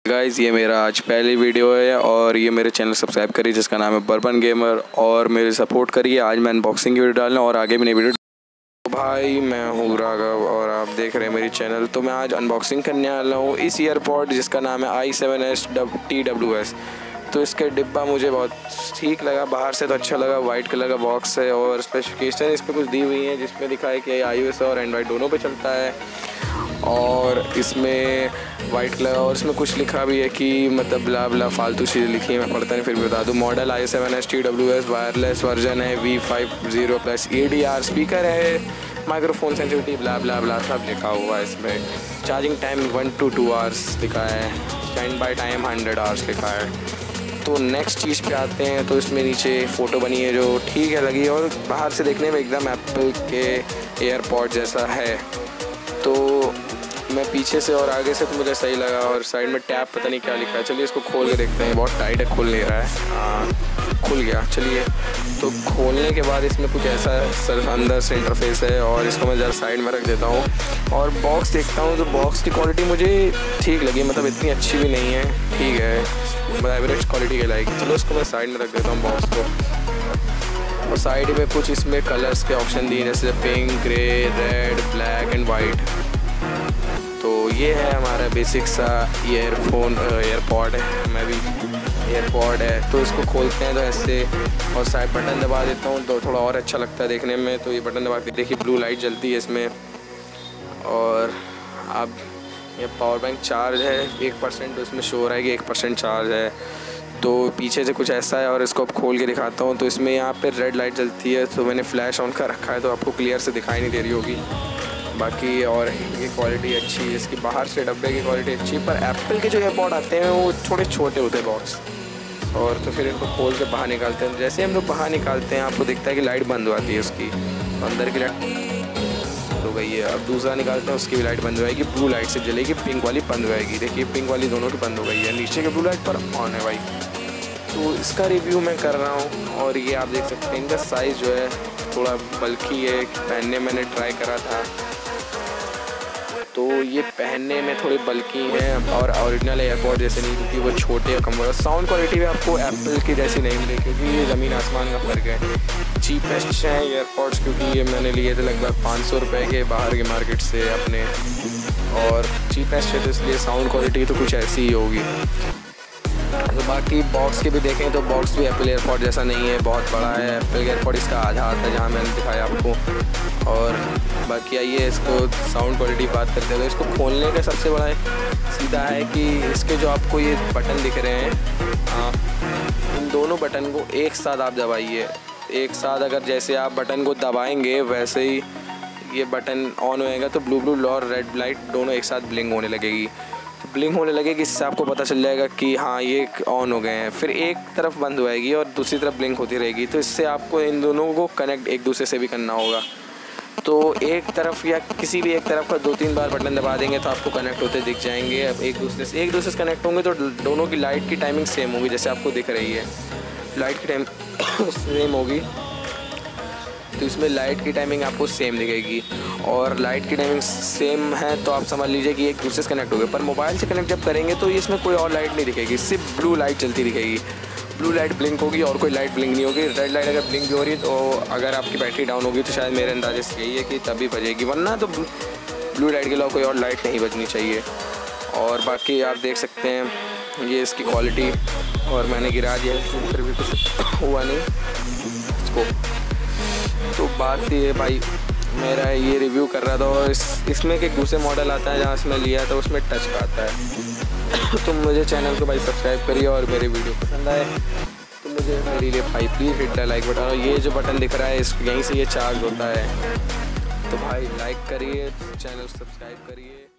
Guys ये मेरा आज पहली वीडियो है और ये मेरे चैनल सब्सक्राइब करिए जिसका नाम है बर्बन गेमर और मेरे सपोर्ट करिए। आज मैं अनबॉक्सिंग की वीडियो डालना और आगे भी नई वीडियो। तो भाई मैं हूँ राघव और आप देख रहे हैं मेरी चैनल। तो मैं आज अनबॉक्सिंग करने वाला हूँ इस ईयरपॉड जिसका नाम है i7s TWS। तो इसके डिब्बा मुझे बहुत ठीक लगा, बाहर से तो अच्छा लगा। वाइट कलर का बॉक्स है और स्पेसिफिकेशन इस पर कुछ दी हुई है जिसमें दिखा है कि iOS और एंड्रॉयड दोनों पे चलता है। और इसमें वाइट कलर और इसमें कुछ लिखा भी है कि मतलब ब्ला ब्ला फालतू चीज़ें लिखी है, मैं पढ़ता नहीं फिर भी बता दूँ। Model i7s TWS, wireless version है V50+ ADR, स्पीकर है, microphone sensitivity blah blah blah सब लिखा हुआ है इसमें। चार्जिंग टाइम 1 to 2 आवर्स लिखा है, स्टैंड बाय टाइम 100 आवर्स लिखा है। तो नेक्स्ट चीज़ पे आते हैं। तो इसमें नीचे फ़ोटो बनी है जो ठीक है लगी और बाहर से देखने में एकदम एप्पल के एयरपॉड जैसा है। तो मैं पीछे से और आगे से तो मुझे सही लगा और साइड में टैब पता नहीं क्या लिखा है। चलिए इसको खोल के देखते हैं। बहुत टाइट है, खुल नहीं रहा है। हाँ खुल गया। चलिए तो खोलने के बाद इसमें कुछ ऐसा सिर्फ अंदर से इंटरफेस है और इसको मैं ज़रा साइड में रख देता हूँ और बॉक्स देखता हूँ। तो बॉक्स की क्वालिटी मुझे ठीक लगी, मतलब इतनी अच्छी भी नहीं है, ठीक है, मतलब एवरेज क्वालिटी के लाइक। चलो इसको मैं साइड में रख देता हूँ बॉक्स को। और साइड में कुछ इसमें कलर्स के ऑप्शन दिए जैसे pink, grey, red, black and white. तो ये है हमारा बेसिक सा एयरपॉड है, मैं भी एयरपॉड है। तो इसको खोलते हैं तो ऐसे और साइड बटन दबा देता हूँ तो थोड़ा और अच्छा लगता है देखने में। तो ये बटन दबा के देखिए ब्लू लाइट जलती है इसमें। और अब ये पावर बैंक चार्ज है 1%, तो इसमें शो हो रहा है कि 1% चार्ज है। तो पीछे से कुछ ऐसा है और इसको अब खोल के दिखाता हूँ। तो इसमें यहाँ पे रेड लाइट जलती है, तो मैंने फ्लैश ऑन कर रखा है तो आपको क्लियर से दिखाई नहीं दे रही होगी। बाकी और ये क्वालिटी अच्छी है इसकी, बाहर से डब्बे की क्वालिटी अच्छी है। पर एप्पल के जो एयरपॉड आते हैं वो थोड़े छोटे होते हैं बॉक्स, और तो फिर इनको खोल के बाहर निकालते हैं। जैसे हम लोग बाहर निकालते हैं आपको दिखता है कि लाइट बंद हो जाती है उसकी, तो अंदर की लाइट हो गई है। अब दूसरा निकालते हैं, उसकी भी लाइट बंद हो जाएगी, ब्लू लाइट से जलेगी, पिंक वाली बंद हो जाएगी। देखिए पिंक वाली दोनों की बंद हो गई है, नीचे के ब्लू लाइट पर ऑन है भाई। तो इसका रिव्यू मैं कर रहा हूँ और ये आप देख सकते हैं इनका साइज़ जो है थोड़ा बल्कि है। पहनने मैंने ट्राई करा था तो ये पहनने में थोड़ी बल्कि हैं और ओरिजिनल एयरपॉड जैसे नहीं, क्योंकि वो छोटे और कम। साउंड क्वालिटी भी आपको एप्पल की जैसी नहीं मिलेगी क्योंकि ये ज़मीन आसमान का फ़र्क है। चीपेस्ट हैं एयरपॉड्स क्योंकि ये मैंने लिए थे लगभग 500 रुपये के बाहर के मार्केट से अपने, और चीपेस्ट है तो इसलिए साउंड क्वालिटी तो कुछ ऐसी ही होगी। तो बाकी बॉक्स के भी देखें तो बॉक्स भी एप्पल एयरपॉड जैसा नहीं है, बहुत बड़ा है। एप्पल एयरपॉड इसका आधा आता है जहाँ मैंने दिखाया आपको। और बाकी आइए इसको साउंड क्वालिटी बात करते हैं। तो इसको खोलने का सबसे बड़ा सीधा है कि इसके जो आपको ये बटन दिख रहे हैं, इन दोनों बटन को एक साथ आप दबाइए। एक साथ अगर जैसे आप बटन को दबाएंगे वैसे ही ये बटन ऑन होएगा तो ब्लू और रेड लाइट दोनों एक साथ ब्लिंक होने लगेगी। ब्लिंक होने लगेगी, इससे आपको पता चल जाएगा कि हाँ ये ऑन हो गए हैं। फिर एक तरफ बंद होएगी और दूसरी तरफ ब्लिंक होती रहेगी। तो इससे आपको इन दोनों को कनेक्ट एक दूसरे से भी करना होगा। तो एक तरफ या किसी भी एक तरफ का 2-3 बार बटन दबा देंगे तो आपको कनेक्ट होते दिख जाएंगे। अब एक दूसरे से कनेक्ट होंगे तो दोनों की लाइट की टाइमिंग सेम होगी, जैसे आपको दिख रही है लाइट की टाइम सेम होगी। तो इसमें लाइट की टाइमिंग आपको सेम दिखेगी और लाइट की टाइमिंग सेम है तो आप समझ लीजिए कि एक दूसरे से कनेक्ट हो गए। पर मोबाइल से कनेक्ट जब करेंगे तो इसमें कोई और लाइट नहीं दिखेगी, सिर्फ ब्लू लाइट चलती दिखेगी। ब्लू लाइट ब्लिंक होगी और कोई लाइट ब्लिंक नहीं होगी। रेड लाइट अगर ब्लिंक भी हो रही है तो अगर आपकी बैटरी डाउन होगी तो शायद मेरे अंदाजे से यही है कि तभी बजेगी, वरना तो ब्लू लाइट के अलावा कोई और लाइट नहीं बजनी चाहिए। और बाकी आप देख सकते हैं ये इसकी क्वालिटी, और मैंने गिरा दिया फिर भी कुछ हुआ नहीं इसको। तो बात ये भाई मेरा ये रिव्यू कर रहा था और इसमें एक दूसरे मॉडल आता है जहाँ से मैं लिया था उसमें टच का आता है। तो मुझे चैनल को भाई सब्सक्राइब करिए और मेरी वीडियो पसंद आए तो मुझे मेरे लिए भाई please hit the like button. और ये जो बटन दिख रहा है इस यहीं से ये चार्ज होता है। तो भाई लाइक करिए, चैनल सब्सक्राइब करिए।